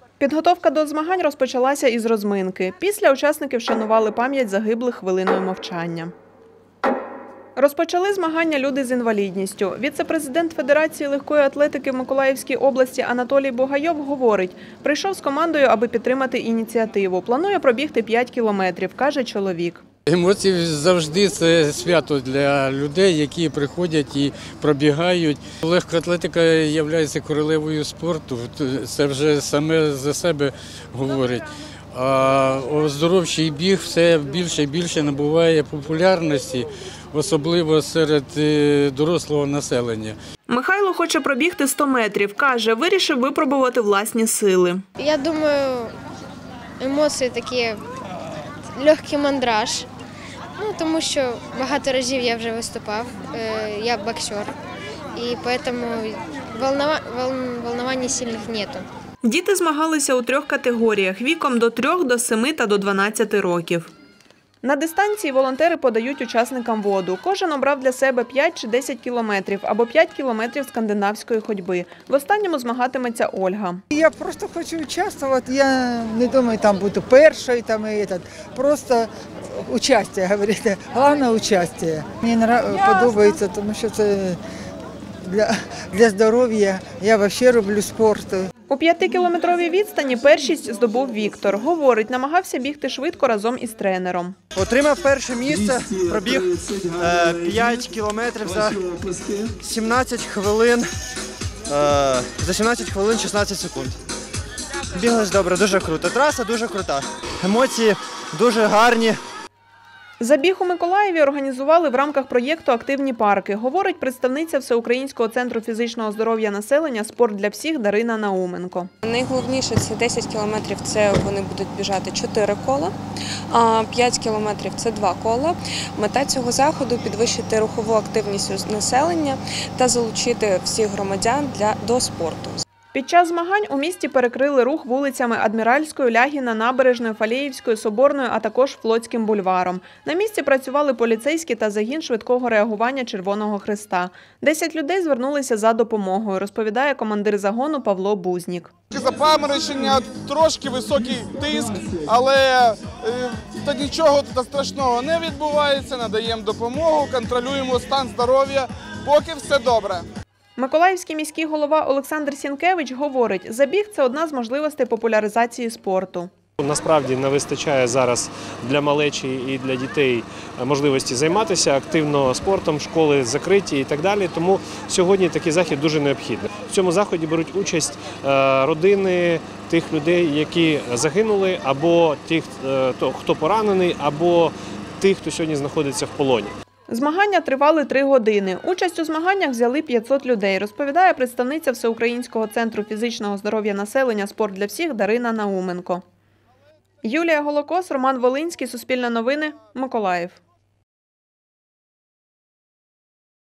Підготовка до змагань розпочалася із розминки. Після учасники вшанували пам'ять загиблих хвилиною мовчання. Розпочали змагання люди з інвалідністю. Віце-президент Федерації легкої атлетики в Миколаївській області Анатолій Бугайов говорить, прийшов з командою, аби підтримати ініціативу. Планує пробігти 5 кілометрів, каже чоловік. Емоції завжди – це свято для людей, які приходять і пробігають. Легка атлетика є королевою спорту, це вже саме за себе говорить. А оздоровчий біг все більше і більше набуває популярності, особливо серед дорослого населення. Михайло хоче пробігти 100 метрів. Каже, вирішив випробувати власні сили. Я думаю, емоції такі, легкий мандраж. Тому що багато разів я вже виступав, я боксер, і тому волнувань сильних нету. Діти змагалися у 3 категоріях – віком до 3, до 7 та до 12 років. На дистанції волонтери подають учасникам воду. Кожен обрав для себе 5 чи 10 кілометрів або 5 кілометрів скандинавської ходьби. В останньому змагатиметься Ольга. Я просто хочу участвувати, я не думаю, там бути першою, просто участь, говорите, головне участь. Мені подобається, тому що це для здоров'я, я взагалі люблю спорт. У 5-кілометровій відстані першість здобув Віктор. Говорить, намагався бігти швидко разом із тренером. Отримав перше місце, пробіг 5 кілометрів за 17 хвилин, 16 секунд. Біглось добре, дуже круто. Траса дуже крута, емоції дуже гарні. Забіг у Миколаєві організували в рамках проєкту «Активні парки», говорить представниця Всеукраїнського центру фізичного здоров'я населення «Спорт для всіх» Дарина Науменко. Найголовніше – це 10 кілометрів, це вони будуть біжати 4 кола, а 5 кілометрів – це 2 кола. Мета цього заходу – підвищити рухову активність населення та залучити всіх громадян до спорту. Під час змагань у місті перекрили рух вулицями Адміральською, Лягіна, Набережною, Фалеївською, Соборною, а також Флотським бульваром. На місці працювали поліцейські та загін швидкого реагування Червоного Хреста. 10 людей звернулися за допомогою, розповідає командир загону Павло Бузнік. Запаморочення, трошки високий тиск, але нічого страшного не відбувається, надаємо допомогу, контролюємо стан здоров'я, поки все добре. Миколаївський міський голова Олександр Сінкевич говорить, забіг – це одна з можливостей популяризації спорту. Насправді не вистачає зараз для малечі і для дітей можливості займатися активно спортом, школи закриті і так далі. Тому сьогодні такий захід дуже необхідний. В цьому заході беруть участь родини тих людей, які загинули, або тих, хто поранений, або тих, хто сьогодні знаходиться в полоні. Змагання тривали 3 години. Участь у змаганнях взяли 500 людей, розповідає представниця Всеукраїнського центру фізичного здоров'я населення «Спорт для всіх» Дарина Науменко. Юлія Голокос, Роман Волинський, Суспільне новини, Миколаїв.